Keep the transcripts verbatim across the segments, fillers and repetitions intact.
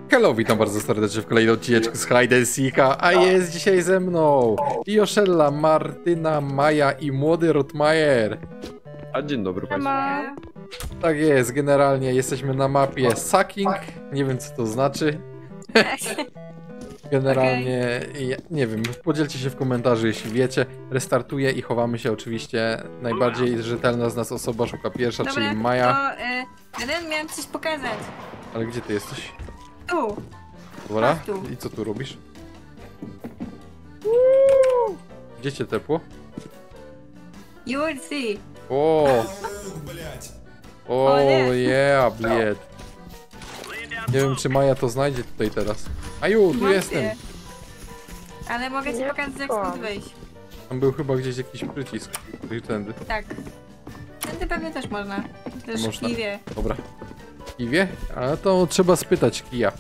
Hello, witam bardzo serdecznie w kolejnym odcineczku z Hide and Seeka, a jest dzisiaj ze mną Joszella, Martyna, Maja i młody Rotmajer. A dzień dobry Państwu. Tak jest, generalnie jesteśmy na mapie Sucking, nie wiem co to znaczy. Generalnie, ja, nie wiem, podzielcie się w komentarzu jeśli wiecie. Restartuję i chowamy się oczywiście. Najbardziej rzetelna z nas osoba szuka pierwsza, Dobra, czyli Maja. to y, Ren, miałem coś pokazać. Ale gdzie ty jesteś? Tu. Dobra, Tu. i co tu robisz? Gdzie cię tepło? You will see. O, o, O nie. yeah, bliet. Nie wiem, czy Maja to znajdzie tutaj teraz. Aju, tu Mam jestem. cię. Ale mogę ci Nie pokazać, jak kłam. stąd wyjść. Tam był chyba gdzieś jakiś przycisk. Gdzieś tędy. Tak. Tędy pewnie też można. Też Można. w piwie. Dobra. Kiwie? Ale to trzeba spytać kija.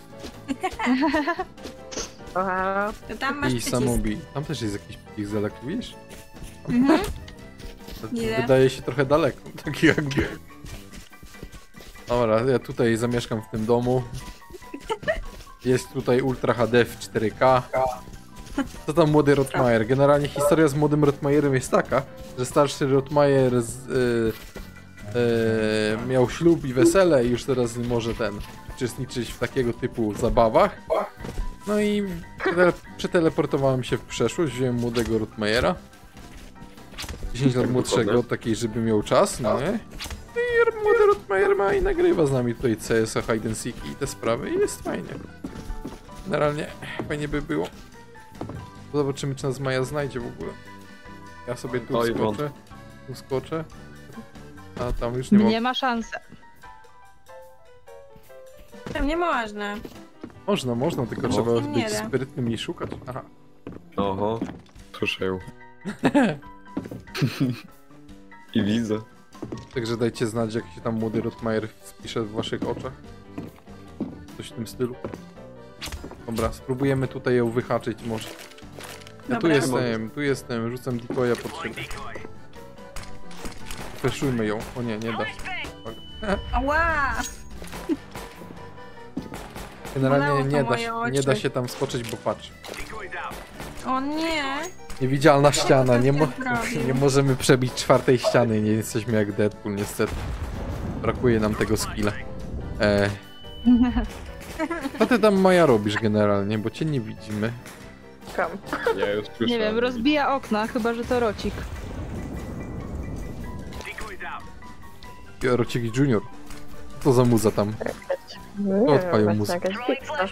Aha. To tam masz I przycisk. samobi. Tam też jest jakiś przycisk daleko, widzisz? Mhm. To Ile? wydaje się trochę daleko. Taki jakby. Dobra, ja tutaj zamieszkam w tym domu. Jest tutaj Ultra H D w cztery K. Co tam młody Rotmajer? Generalnie historia z młodym Rotmajerem jest taka, że starszy Rotmajer z, y, y, miał ślub i wesele i już teraz nie może ten uczestniczyć w takiego typu zabawach. No i tele, przeteleportowałem się w przeszłość, wziąłem młodego Rotmajera. dziesięć lat młodszego, takiej, żeby miał czas, no nie? I młody Rotmajer ma i nagrywa z nami tutaj C S a, Hide and Seek i te sprawy i jest fajnie. Generalnie fajnie by było. Zobaczymy, czy nas Maja znajdzie w ogóle. Ja sobie tu Oj, skoczę. Tu skoczę. A tam już nie mogę. Nie ma szansy. Tam nie można. Można, można, tylko No. trzeba Nie być da. sprytnym i szukać. Aha. Oho, słyszę ją. I widzę. Także dajcie znać, jak się tam młody Rotmajer wpisze w waszych oczach. Coś w tym stylu. Dobra, spróbujemy tutaj ją wyhaczyć może. Ja tu Dobra. jestem, tu jestem, rzucam decoya pod siebie. Feszujmy ją. O nie, nie da się. Ała! Generalnie Bolało to nie da, moje się, oczy. nie da się tam skoczyć, bo patrz. O nie! Niewidzialna ściana, nie, mo zrobił? nie możemy przebić czwartej ściany, nie jesteśmy jak Deadpool niestety. Brakuje nam tego skilla. E... Co ty tam Maja robisz generalnie, bo cię nie widzimy. Kam. Ja już słyszę. Nie wiem, rozbija okna, chyba że to rocik. Rocik Junior. Co to za muza tam? Nie odpalił wiem, muzykę. właśnie jakaś pizza.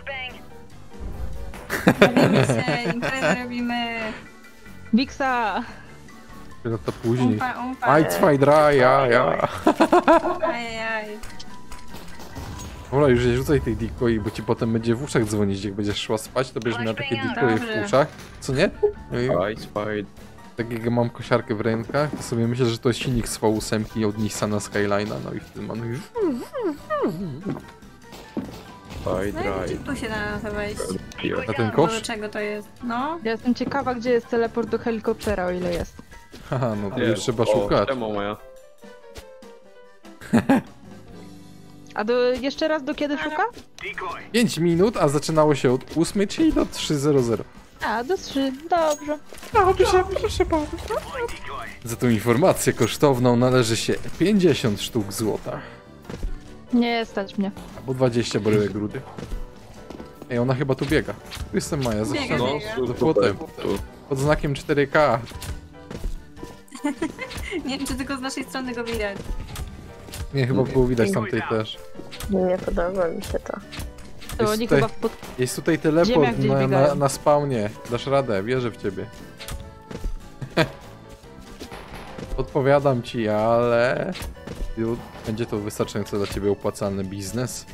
Bawimy się, imprezę robimy. Wiksa! No to później. Umpa, umpa. Aj, cwaj, dra, ja, ja. Ajajaj. Dobra, już nie rzucaj tych decoy, bo ci potem będzie w uszach dzwonić. Jak będziesz szła spać, to będziesz miała takie decoye w Dobrze. uszach. Co nie? No i Fajt, fajt. tak jak mam kosiarkę w rękach, to sobie myślę, że to jest silnik z V osiem od Nissana Skyline'a, no i wtedy mam... Fajt, No i raj. tu się da na to wejść. Na ten Do kosz? czego to jest? No. Ja jestem ciekawa, gdzie jest teleport do helikoptera, o ile jest. Haha, no to Jest. już trzeba O, szukać. siema moja. A do, jeszcze raz do kiedy szuka? pięć minut, a zaczynało się od ósmej, czyli do trzy zero zero. A, do trzy. Dobrze. Dobrze, proszę bardzo. Za tą informację kosztowną należy się pięćdziesiąt sztuk złota. Nie stać mnie. Albo dwadzieścia bryłek rudy. Ej, ona chyba tu biega. Tu jestem Maja, za Biega, ścianą. No, biega. tu, Za tu, płotem. tu. Pod znakiem cztery K. Nie wiem, czy tylko z naszej strony go widać. Nie, chyba było widać tamtej też. Nie podoba mi się to. To Jest oni tutaj- chyba w pod... Jest tutaj Ziemia teleport gdzieś na, na, biegają. na spawnie. Dasz radę, wierzę w ciebie. Odpowiadam ci, ale... Będzie to wystarczająco dla ciebie opłacalny biznes.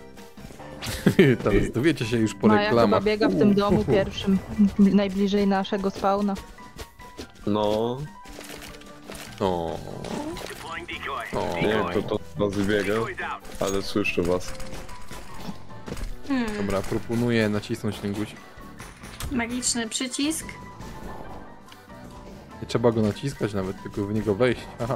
Teraz dowiecie się już po Maja chyba reklamach. biega w tym domu pierwszym, najbliżej naszego spawna. No, O. O. nie wiem kto to was biega, ale słyszę was. Hmm. Dobra, proponuję nacisnąć ten guzik. Magiczny przycisk. Nie trzeba go naciskać nawet, tylko w niego wejść. Aha.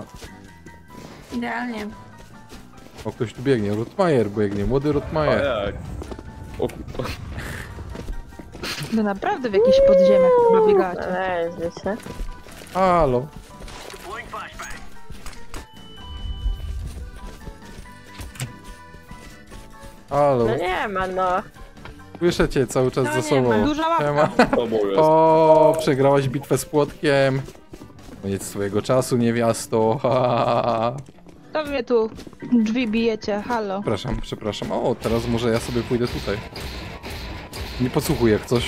Idealnie. O, ktoś tu biegnie. Rotmajer biegnie, młody A Rotmajer. jak? No naprawdę w jakichś podziemiach chyba biegacie. Ej, wiecie? Halo. Halo. No nie ma, no. Słyszę cię cały czas No za nie sobą. ma. Duża mapka. Siema. Tobą jest. O, przegrałaś bitwę z płotkiem. Koniec swojego czasu, niewiasto. Ha, ha, ha. To mnie tu drzwi bijecie, halo. Przepraszam, przepraszam. O, teraz może ja sobie pójdę tutaj. Nie podsłuchuj jak coś.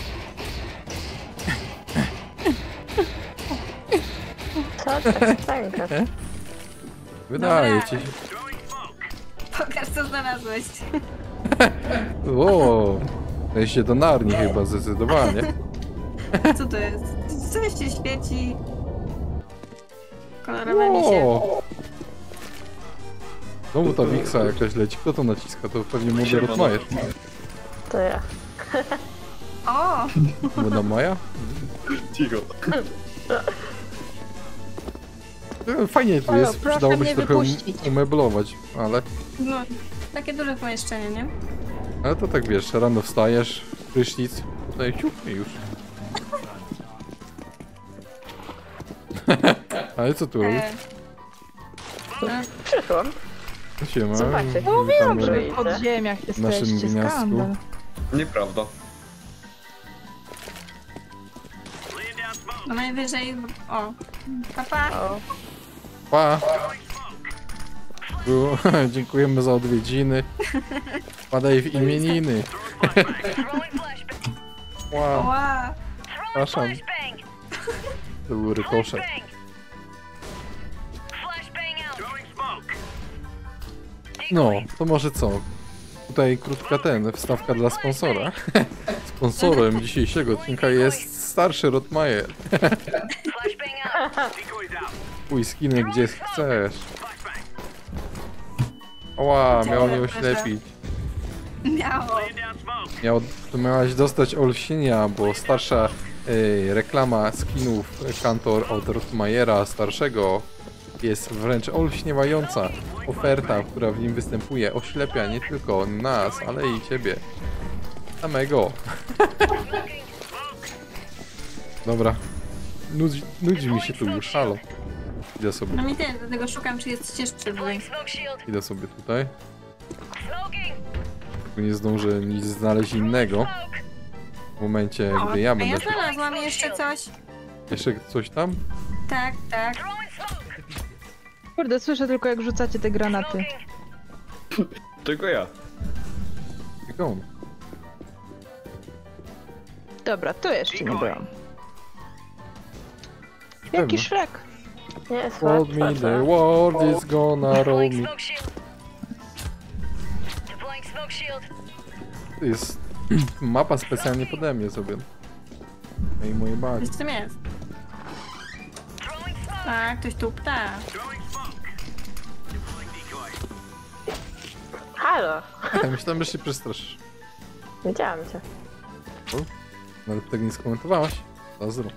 Co ty tak stękasz? Wydaje Dobra. ci się. Pokaż, co znalazłeś. O, wejście do Narni chyba zdecydowanie. Co to jest? Coś się świeci. Kolorowe mi się. O. Znowu ta Wiksa jakaś leci. Kto to naciska? To pewnie młody Siema, Rotmajer. To ja. O! Młoda Maja? Cicho. E, Fajnie tu Halo, jest, proszę przydałoby się mnie trochę um- wypuścić. umeblować, ale... No, takie duże pomieszczenie, nie? Ale to tak wiesz, rano wstajesz, prysznic, tutaj ciuch i już. Ale co tu robisz? E, e, Przyszłam. Siema. Zobaczcie. No mówiłam, witamy. że w podziemiach naszym jesteście, gniazdku. skandal. Nieprawda. no najwyżej... O. Papa. O, Pa! Było- Dziękujemy za odwiedziny. Padaj w imieniny. Wow, Ła. przepraszam. To był rykoszet. No, to może co? Tutaj krótka ten, wstawka dla sponsora. Sponsorem dzisiejszego odcinka jest starszy Rotmajer. Pój skiny gdzie chcesz. Oła, miało mnie oślepić. Miało. Miał, to miałaś dostać olśnienia, bo starsza y, reklama skinów Kantor od Rotmajera starszego jest wręcz olśniewająca. Oferta, która w nim występuje, oślepia nie tylko nas, ale i ciebie. Samego. Dobra. Nudzi, nudzi mi się tu już, halo. Idę sobie, No mi też, dlatego szukam, czy jest ścieżki tutaj. idę sobie tutaj. Tylko nie zdążę nic znaleźć innego. W momencie, O, gdy ja a będę... ja znalazłam jeszcze coś. Jeszcze coś tam? Tak, tak. Kurde, słyszę tylko jak rzucacie te granaty. Tylko ja. Tylko on. Dobra, tu jeszcze nie byłam. Pewno. Jaki Shrek? nie, Hold me, słodko, the co? world is gonna roll me. To jest mapa specjalnie pode mnie sobie. No i moje bagi. Coś tam jest. Tak, ktoś tu pta. Halo. Ja myślałem, że się przestraszysz. Widziałam cię. Nawet tego nie skomentowałaś. Zazdro.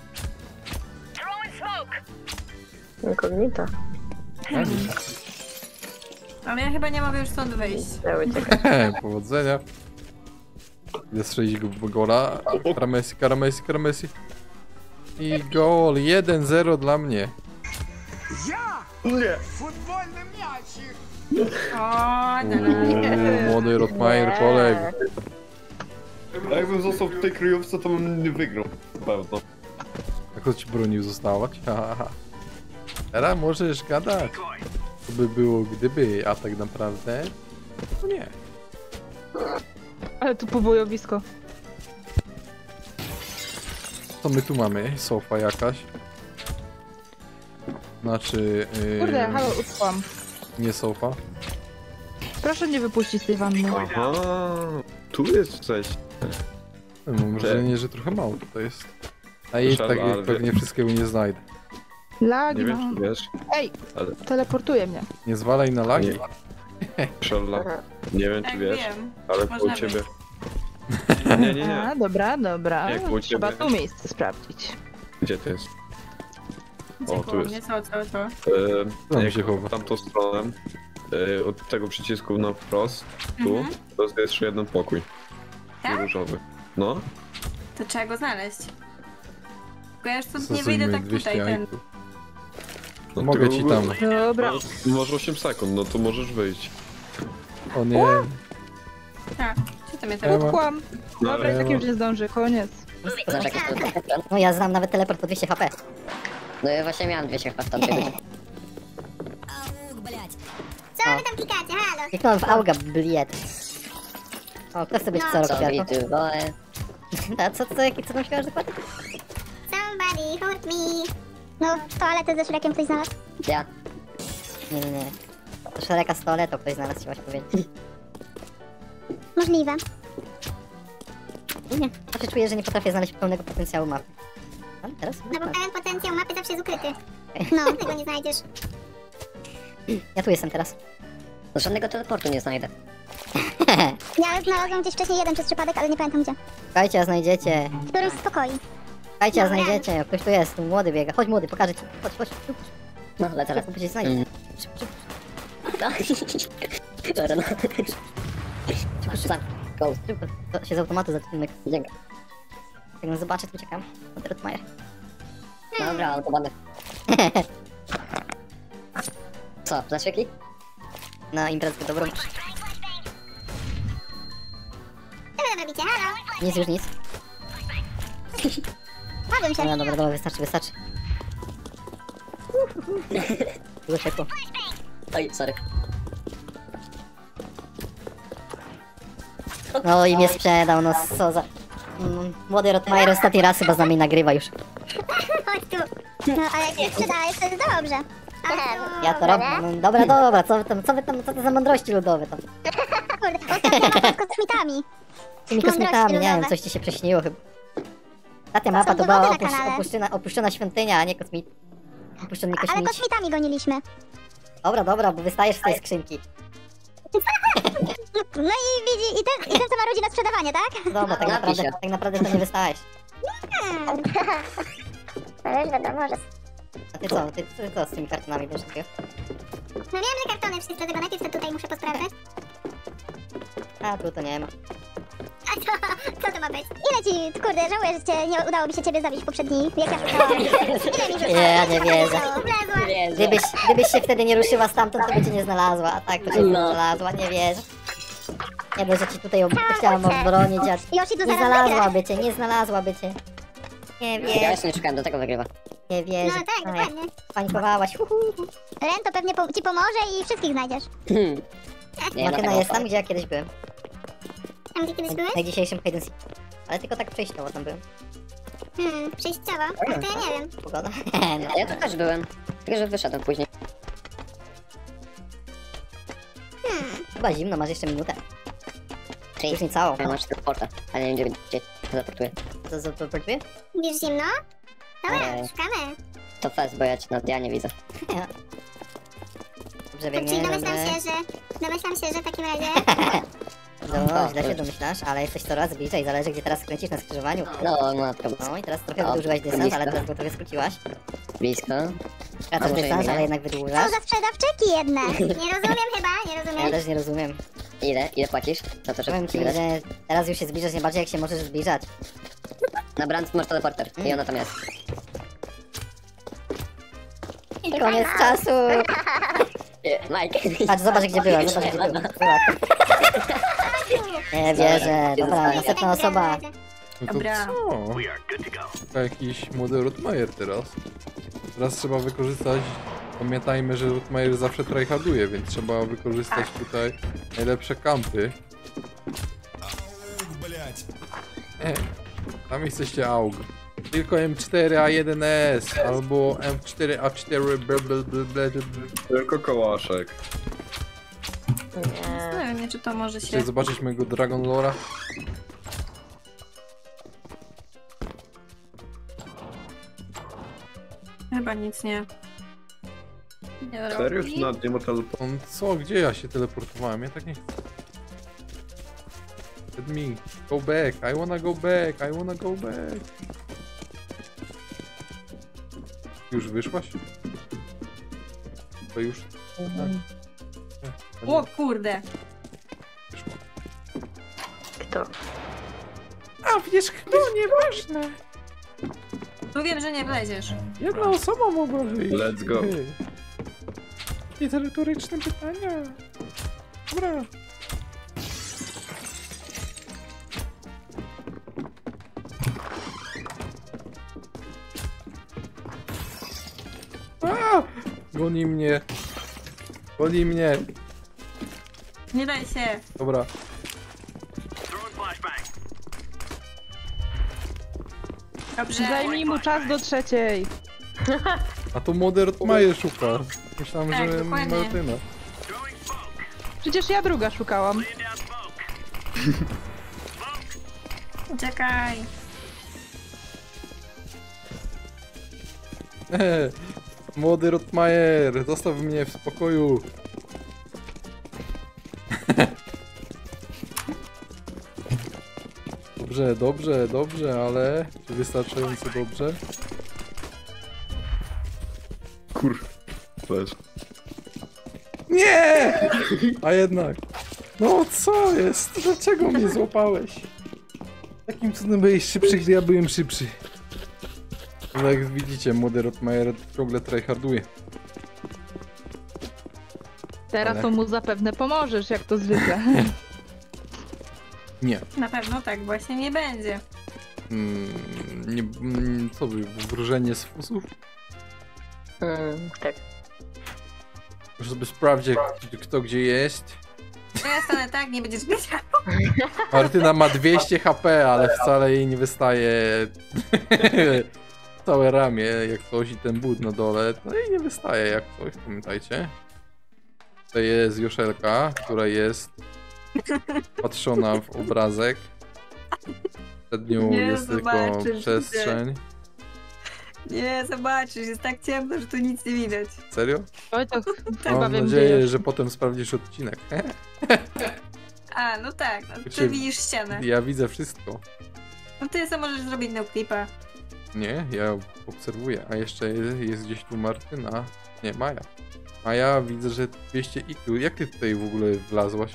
Inkognito. Ja nie. Ale ja chyba nie mogę już stąd wyjść. Ja uciekam. Powodzenia. Idę strzelić go w gola. Karamesi, karamesi, karamesi. I gol. jeden zero dla mnie. Nie. O, da, da. Uuu, młody Rotmajer Nie. poległ. A jakbym został w tej kryjówce, to bym nie wygrał. Na pewno. A kto ci bronił zostawać? Haha. Teraz możesz gadać. To by było gdyby, a tak naprawdę... No nie. Ale tu powojowisko. Co my tu mamy? Sofa jakaś. Znaczy... Yy, Kurde, halo, utkłam. nie sofa. Proszę nie wypuścić z tej wanny. Aha. Tu jest coś. Mam wrażenie, że trochę mało tutaj jest. A i Proszę, tak ale jak pewnie wszystkiego nie znajdę. Lagi Nie wiem, mam. czy wiesz, Ej, ale teleportuje mnie. Nie zwalaj na lagi. Nie. Szella. Nie wiem, czy Tak wiesz, wiem. ale Można po ciebie. Nie, nie, A, nie. dobra, dobra. Jak u Trzeba ciebie? tu miejsce sprawdzić. Gdzie to jest? Gdzie O, tu koło jest. mnie? Co, co, co? E, Tam jak się chowa. w tamtą stronę, e, od tego przycisku na wprost, tu, Mhm. to jest jeszcze jeden pokój. Tak? różowy. No. To trzeba go znaleźć. Tylko ja już stąd nie Stosujmy wyjdę tak dwieście tutaj, ten... jajków. no Mogę to- ci tam. Dobra. Masz, masz osiem sekund, no to możesz wyjść. O nie. A, co to mnie Ja teraz... mam- Kłam. Dobra, i Ja tak mam- już nie zdąży, koniec. Znasz jakiś tu No ja znam nawet teleport po dwieście HP. No ja właśnie miałem dwieście chyba w tamtym. Co wy tam klikacie, halo? Kliknąłem w auga, bliet. O, kto chce być co Co roku widzę, bo... A co, co, jaki, co tam śpiewasz dokładnie? Somebody hurt me. No, toaletę ze Shrekiem ktoś znalazł. Ja. Nie, nie, nie. To szereka z toaletą ktoś znalazł, trzeba się powiedzieć. Możliwe. Nie, nie. Zawsze czuję, że nie potrafię znaleźć pełnego potencjału mapy. A teraz? No bo pełen potencjał mapy zawsze jest ukryty. No, tego nie znajdziesz. Ja tu jestem teraz. No żadnego teleportu nie znajdę. Ja znalazłam gdzieś wcześniej jeden przez przypadek, ale nie pamiętam gdzie. Szukajcie, a znajdziecie. W którymś z pokoi. Szukajcie, a znajdziecie. O, ktoś tu jest, tu młody biega. Chodź młody, pokażę ci. Chodź, chodź, tu. No lecę, Teraz lecę. tu znajdzie. Mm. Szybko, szybko, No. Dobra, no. szybko, szybko. Go. Szybko. To się z automatu zaczyna. Dzięki. Jak go zobaczę, to uciekam. Od Rotmajer. Dobra, autobany. Co, zaświetli? Na imprezkę dobrą. Co wy tam robicie, halo? Nic już nic. Padłem się. Dobra, dobra, dobra, wystarczy, wystarczy. Było ciepło. Oj, sorry. No i mnie sprzedał, no co za... Mm, Młody Rotmajer ostatni raz chyba z nami nagrywa już. Chodź tu. No, ale jak się sprzedajesz, to jest dobrze. A tu... Ja to robię. No, dobra, dobra, co wy tam, co wy tam, co to za mądrości ludowe tam? Kurde, ostatnia mapa z kosmitami. Tymi Mądrości kosmitami, nie wiem, ludowe. coś ci się prześniło chyba. Ostatnia To mapa są to była dowody na opusz, kanale. opuszczona, opuszczona świątynia, a nie kosmit. Opuszczony Ale kosmici. kosmitami goniliśmy. Dobra, dobra, bo wystajesz z tej skrzynki. No i widzi, i ten, i ten co ma rodzi na sprzedawanie, tak? Dobra, tak Napisz naprawdę, się. tak naprawdę to nie wystajesz. Ale wiadomo, że... A ty co, ty, ty co z tymi kartonami wiesz takiego? No wiem, że kartony wszystkie, dlatego najpierw to tutaj muszę posprawdzać. A tu to nie ma. A co? Co to ma być? Ile ci, kurde, żałuję, że cię, nie udało mi się ciebie zabić w poprzedniej, jak ja szukałam. Ile mi rzucałeś? Ja nie wierzę. Wlezła. Gdybyś, gdybyś się wtedy nie ruszyła stamtąd, to by cię nie znalazła, a tak to cię nie No. znalazła, nie wierzę. Nie dość, że ci tutaj ob chciałam obronić, a Yoshi tu nie zaraz wygra. znalazłaby cię, nie znalazłaby cię. Nie Ja wierzę, jeszcze nie szukałem, do tego wygrywa. nie No wierzę. tak, A, jak dokładnie. pańkowałaś, uhu. Ren to pewnie po, ci pomoże i wszystkich znajdziesz. Hmm. Nie ma Martyna tego jest tam, opału. gdzie ja kiedyś byłem. Tam gdzie kiedyś byłeś? Na dzisiejszym Hidden City. Ale tylko tak przejściowo tam byłem. Hmm, przejściowo? To ja nie wiem. Pogoda. No. Ja tu też byłem. Tylko, że wyszedłem później. Chyba zimno, masz jeszcze minutę. Czyli Już nie całą. ja masz teleporta, ale nie wiem gdzie, gdzie teleportuję. Co za to portuje? Widzisz zimno? Dobra, Ej. szukamy. To fest, bo ja cię, no, ja nie widzę. Dobrze Tak, czyli biegnie, domyślam dobrze. się, że... Domyślam się, że w takim razie... No, źle się domyślasz, ale jesteś coraz bliżej, zależy gdzie teraz skręcisz na skrzyżowaniu. No, matko, No i teraz trochę O, wydłużyłaś dystans, blisko. ale teraz go trochę skróciłaś. blisko. Skracasz może dystans, nie. ale jednak Co wydłużasz. za sprzedawczyki jedne. Nie rozumiem chyba, nie Ja rozumiem. też nie rozumiem. Ile? Ile płacisz za to, że Powiem ci, wygrasz? że teraz już się zbliżasz najbardziej jak się możesz zbliżać. Na brand masz teleporter i ona tam jest. I koniec czasu! E, Mike. Patrz, zobacz gdzie była, zobacz gdzie była. była. Nie wierzę. Dobra, następna osoba. No to Dobra. co? To jakiś młody Rotmajer teraz. Teraz trzeba wykorzystać... Pamiętajmy, że Rotmajer zawsze tryharduje, więc trzeba wykorzystać tutaj najlepsze kampy. Nie, tam jesteście AUG. Tylko M cztery A jeden S albo M cztery A cztery bl bl bl bl bl. Tylko kołaszek. Zastanawiam się, czy to może się... Chcesz zobaczyć mojego Dragon Lora? Chyba nic nie... Nie Serio? robi. Czy nad nie ma teleport? On co? Gdzie ja się teleportowałem? Ja tak nie chcę. Let me go back. I wanna go back. I wanna go back. Już wyszłaś? To już... Tak. Nie, to nie O kurde! wyszła. Kto? Przecież kto, nieważne. Tu wiem, że nie wleziesz. Jedna osoba mogła wyjść. Let's go. Nie te retoryczne pytania. Dobra. A! Goni mnie. Goni mnie. Nie daj się. Dobra. Dobrze. Zajmij mu czas do trzeciej. A to młody Rotmajer szuka. Myślałem, Tak, że dokładnie. Martyna. Przecież ja druga szukałam. Czekaj. Eee, młody Rotmajer, zostaw mnie w spokoju. Dobrze, dobrze, dobrze, ale czy wystarczająco dobrze? Kur... Też. Nie! A jednak. No co jest? Dlaczego mnie złapałeś? Jakim cudem byłeś szybszy, gdy ja byłem szybszy? No jak widzicie, młody Rotmajer ciągle tryharduje. Teraz Ale- to mu zapewne pomożesz, jak to zwykle. Nie. Na pewno tak właśnie nie będzie. Mm, nie mm, co by, wróżenie z fusów? Mm, tak. Żeby sprawdzić, kto gdzie jest. To ja stanę tak, nie będziesz wiedział. Martyna ma dwieście H P, ale wcale jej nie wystaje całe ramię, jak coś, i ten but na dole. No i nie wystaje jak coś, pamiętajcie. To jest Joszelka, która jest patrzona w obrazek. Przed nią Nie jest tylko zobaczysz, przestrzeń. Nie, zobaczysz, jest tak ciemno, że tu nic nie widać. Serio? Oj, to chyba Mam wiem, gdzie nadzieję, już. że potem sprawdzisz odcinek. A, no tak, no, Znaczy- ty widzisz ścianę. Ja widzę wszystko. No ty sobie możesz zrobić no clipa. Nie, ja obserwuję. A jeszcze jest, jest gdzieś tu Martyna. Nie, Maja. Maja, widzę, że dwieście I Q. Jak ty tutaj w ogóle wlazłaś?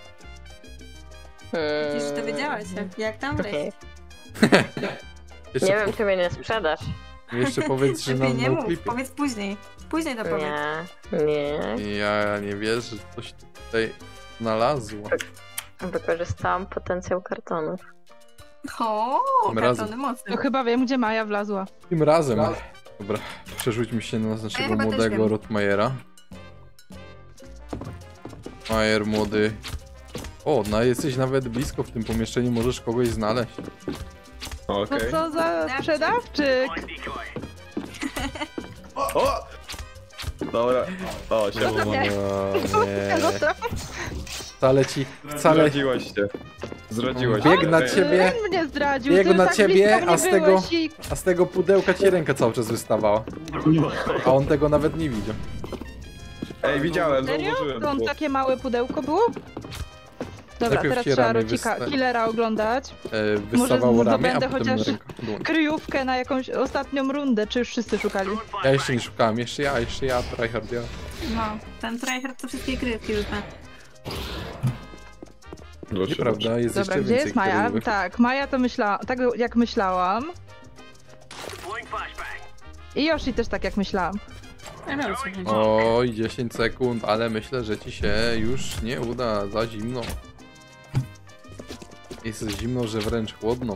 Widzisz, że to wiedziałaś, jak, jak tam wleźć. Jeszcze, Nie wiem, czy mnie nie sprzedasz. po, jeszcze powiedz, że Lepiej nam nie no mów, clipie. powiedz później. Później to powiedz. Nie, nie. Ja nie wierzę, że coś tutaj znalazło. Wykorzystałam potencjał kartonów. O, Tym razem. kartony mocne. To chyba wiem, gdzie Maja wlazła. Tym razem. Dobra, przerzućmy się na Ja naszego chyba też młodego wiem. Rotmajera. Majer młody. O, no jesteś nawet blisko w tym pomieszczeniu, możesz kogoś znaleźć. No Okej. co za sprzedawczyk? O! Dobra. O, się. O, nie. No to Wcale ci, wcale Zdradziłaś się. Zdradziłaś Bieg się. na ciebie. ten mnie zdradził, Biegł ty na tak ciebie, blisko mnie a z tego- byłeś I... A z tego pudełka ci ręka cały czas wystawała. A on tego nawet nie widział. Ej, widziałem, Serio? zauważyłem. To on to. takie małe pudełko było? Dobra, Najpierw teraz ci trzeba ramię Rocika, wysta- Killera oglądać. E, wystawał Może ramię, a zdobędę potem chociaż- ręka. Dłoń. Kryjówkę na jakąś ostatnią rundę, czy już wszyscy szukali? Ja jeszcze nie szukałem, jeszcze ja, jeszcze ja, tryhard, ja. No, ten tryhard to wszystkie kryjówki rzuca. Proszę, Nieprawda, jest Dobra, jeszcze gdzie więcej jest Maja? kryjówek. Tak, Maja to myślała, tak jak myślałam. I Yoshi też tak jak myślałam. Ja wiem, o co chodzi. Oj, dziesięć sekund, ale myślę, że ci się już nie uda, za zimno. Jest zimno, że wręcz chłodno.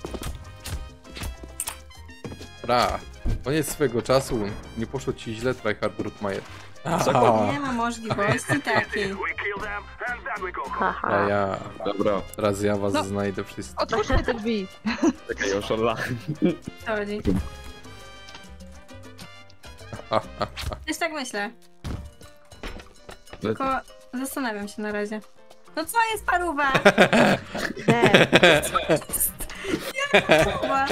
Dobra, koniec swego czasu. Nie poszło ci źle, tryhard Rotmajer. Sekund. Nie ma możliwości takiej. Haha. A ja, Dobra, teraz ja was No. znajdę wszystkich. Otwórzmy te drzwi. czekaj, Joszola. Co chodzi? Też tak myślę. Tylko zastanawiam się na razie. No co jest paruwa? Nie. Paruwa.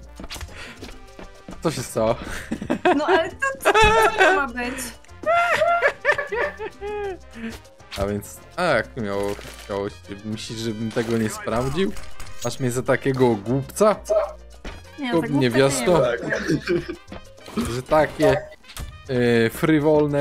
Co się stało? No ale to co to, to ma być? A więc tak, miało, miało się. Myślisz, żebym tego nie sprawdził? Masz mnie za takiego głupca? Nie, Lub tak głupia niewiasto? nie ma. Że takie e, frywolne...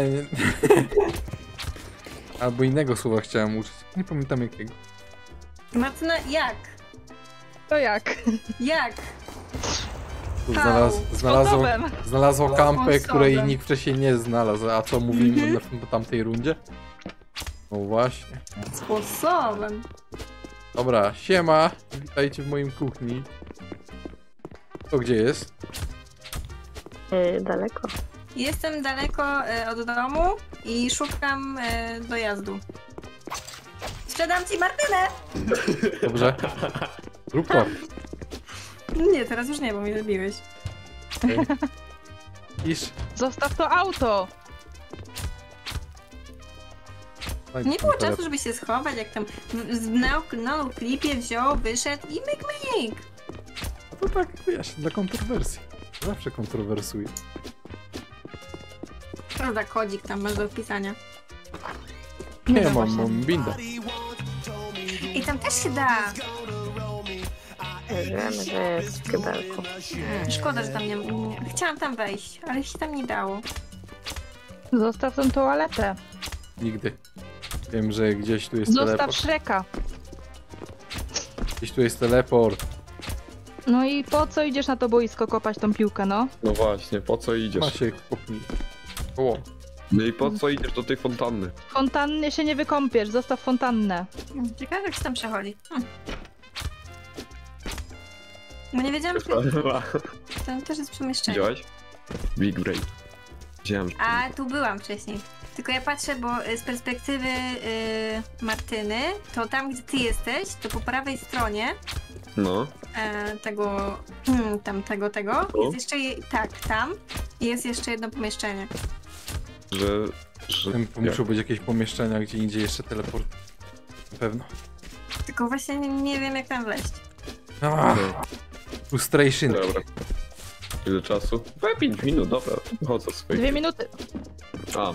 Albo innego słowa chciałem użyć. Nie pamiętam jakiego. Martyna, jak? To jak? Jak? Tu znalazł, znalazło, Sposobem. znalazło kampę, Sposobem. której nikt wcześniej nie znalazł. A co mówimy na w tamtej rundzie? No właśnie. Sposobem. Dobra, siema. Witajcie w moim kuchni. To gdzie jest? Yy, daleko. Jestem daleko e, od domu i szukam e, dojazdu. Sprzedam ci Martynę! Dobrze. Rób to. Nie, teraz już nie, bo mnie zabiłeś. Okay. Iż. Zostaw to auto! Daj Nie mi było telefon. czasu, żeby się schować, jak tam w, w na, na klipie wziął, wyszedł i myk myk. No to tak, wiesz, dla kontrowersji. Zawsze kontrowersuję. Co za kodzik tam masz do wpisania. Nie, no mam, właśnie. mam binda. I tam też się da. Wiemy, że jest w kibelku. Mm, Szkoda, że tam nie, nie... Chciałam tam wejść, ale się tam nie dało. Zostaw tą toaletę. Nigdy. Wiem, że gdzieś tu jest Zostaw teleport. Shreka. Gdzieś tu jest teleport. No i po co idziesz na to boisko kopać tą piłkę, no? No właśnie, po co idziesz? Macie kopnij. O, No i po co idziesz do tej fontanny? W fontannie się nie wykąpiesz, zostaw fontannę. Hmm, Ciekawe, jak się tam przechodzi. Hmm. Bo nie wiedziałam, że tam też jest przemieszczenie. Widziałeś? Big brain. Widziałem, że... A tu byłam wcześniej. Tylko ja patrzę, bo y, z perspektywy y, Martyny, to tam, gdzie ty jesteś, to po prawej stronie No. e, tego, hmm, tam tego, tego, Tu? jest jeszcze, je, tak, tam jest jeszcze jedno pomieszczenie. Że... że... tym muszą być jakieś pomieszczenia, gdzie indziej jeszcze teleport. Na pewno. Tylko właśnie nie, nie wiem, jak tam wleźć. Ah, frustration. Dobra. Ile czasu? We pięć minut, dobra. Chodzę swoje. Dwie minuty. A,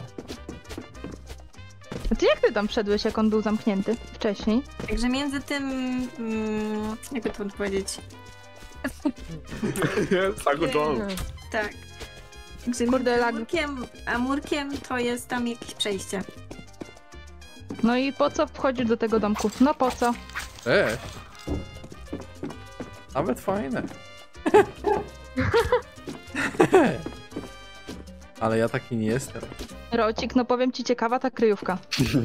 A ty jak ty tam wszedłeś, jak on był zamknięty wcześniej? Także między tym, mm, jakby to powiedzieć, Sago John. tak. Także Kurde, między lag. murkiem a murkiem to jest tam jakieś przejście. No i po co wchodzisz do tego domku? No po co? Cześć. Nawet fajne. Ale ja taki nie jestem. Rocik, no powiem ci, ciekawa ta kryjówka.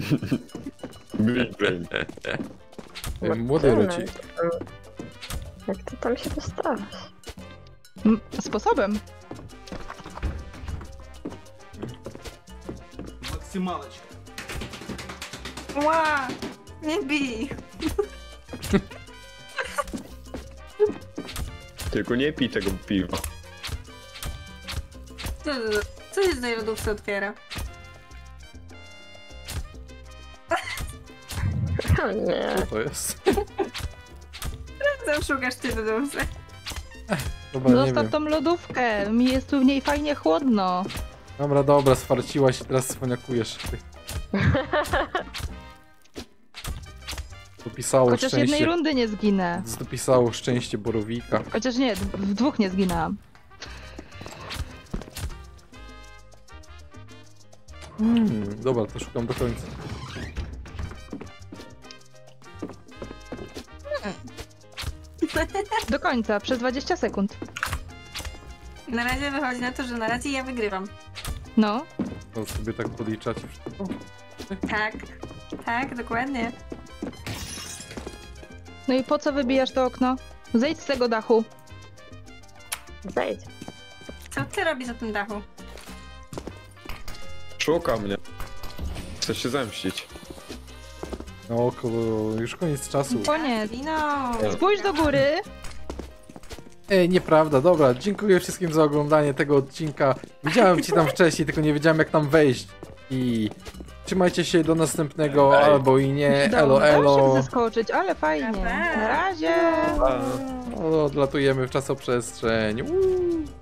Big brain. Młody Martyna, rodzi. Jak ty tam się dostałeś? M- Sposobem. Ła! Nie bij! Tylko nie pij tego piwa. Co, co się z tej lodówce otwiera? O nie. Co to jest? Co szukasz ty lodówce? Dobra, nie Zostaw wiem. tą lodówkę, mi jest tu w niej fajnie chłodno. Dobra, dobra, sfarciłaś i teraz swoniakujesz. Ty. Dopisało Chociaż jednej szczęście. rundy nie zginę. Dopisało szczęście Borowika. Chociaż nie, w dwóch nie zginęłam. Hmm, dobra, to szukam do końca. Do końca, przez dwadzieścia sekund. Na razie wychodzi na to, że na razie ja wygrywam. No, To sobie tak podliczacie wszystko. Tak, tak, dokładnie. no i po co wybijasz to okno? Zejdź z tego dachu. Zejdź. Co ty robisz na tym dachu? Szuka mnie. Chce się zemścić. No, koło, już koniec czasu. Koniec. Wino! Spójrz do góry. Ej, nieprawda, dobra, dziękuję wszystkim za oglądanie tego odcinka. Widziałem cię tam wcześniej, tylko nie wiedziałem jak tam wejść. I trzymajcie się do następnego, Ej. albo i nie, elo, Da się elo. zeskoczyć, ale fajnie. Na razie. O, odlatujemy w czasoprzestrzeń. Uuu.